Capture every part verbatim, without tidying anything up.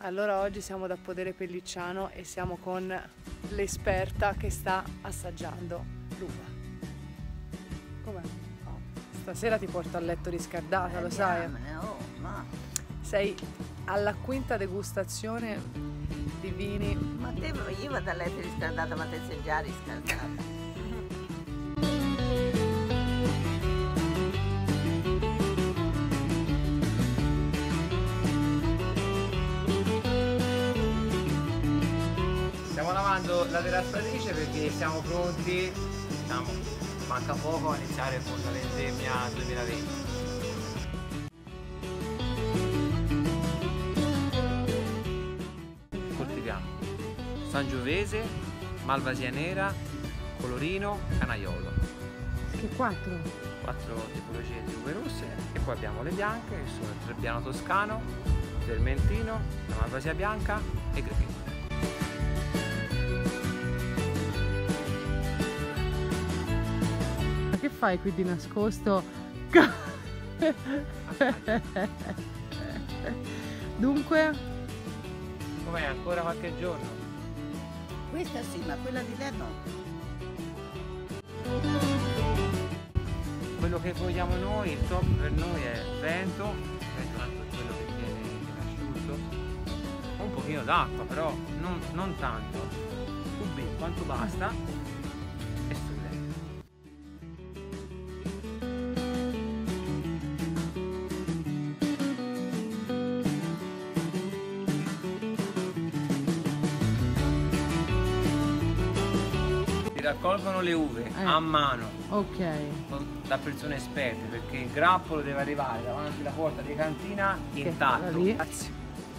Allora oggi siamo da Podere Pellicciano e siamo con l'esperta che sta assaggiando l'uva. Com'è? Oh, stasera ti porto a letto riscaldata, lo sai? Oh, ma... Sei alla quinta degustazione di vini. Ma te, io vado a letto riscaldata, ma te sei già riscaldata. Stiamo lavando la terrazzatrice perché siamo pronti, diciamo, manca poco a iniziare con la vendemmia duemilaventi. Coltiviamo Sangiovese, Malvasia nera, Colorino, Canaiolo. Che quattro? Quattro tipologie di uve rosse e poi abbiamo le bianche che sono il Trebbiano toscano, Vermentino, la Malvasia bianca e Grechetto. Che fai qui di nascosto? Dunque? Com'è? Ancora qualche giorno? Questa sì, ma quella di là no. Quello che vogliamo noi, il top per noi è vento, vento anche quello che viene, viene asciutto, un pochino d'acqua però non, non tanto, cubi quanto basta e studente. Si raccolgono le uve Eh. a mano. Ok. Da persone esperte perché il grappolo deve arrivare davanti alla porta di cantina intatto. Grazie.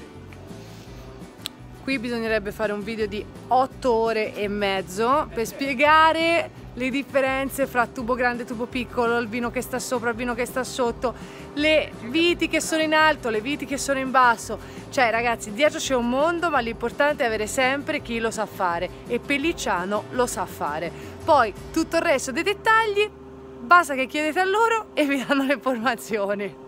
Qui bisognerebbe fare un video di otto ore e mezzo per spiegare le differenze fra tubo grande e tubo piccolo, il vino che sta sopra, il vino che sta sotto, le viti che sono in alto, le viti che sono in basso. Cioè ragazzi, dietro c'è un mondo, ma l'importante è avere sempre chi lo sa fare e Pellicciano lo sa fare. Poi tutto il resto dei dettagli basta che chiedete a loro e vi danno le informazioni.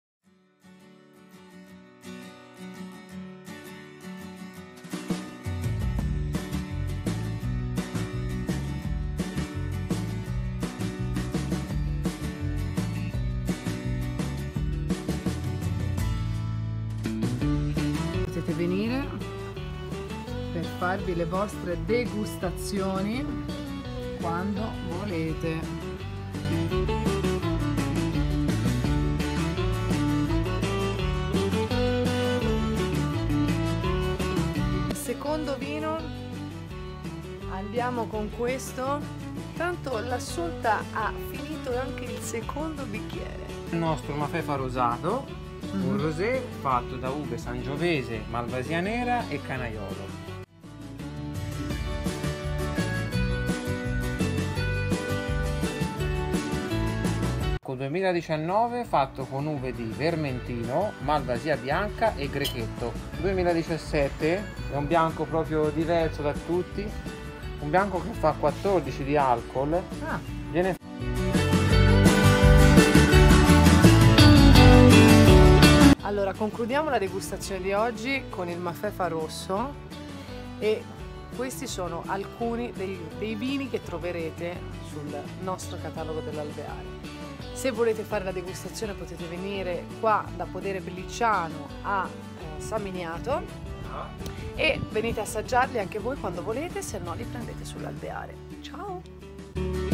Potete venire per farvi le vostre degustazioni quando volete. Il secondo vino, andiamo con questo, tanto l'Assunta ha finito anche il secondo bicchiere. Il nostro Mafefa rosato, mm-hmm. Un rosé fatto da uve sangiovese, malvasia nera e canaiolo. duemiladiciannove fatto con uve di Vermentino, Malvasia bianca e Grechetto. duemiladiciassette è un bianco proprio diverso da tutti, un bianco che fa quattordici di alcol. Ah. Viene Allora concludiamo la degustazione di oggi con il Mafefa rosso e questi sono alcuni dei, dei vini che troverete sul nostro catalogo dell'Alveare. Se volete fare la degustazione potete venire qua da Podere Pellicciano a eh, San Miniato e venite a assaggiarli anche voi quando volete, se no li prendete sull'Alveare. Ciao!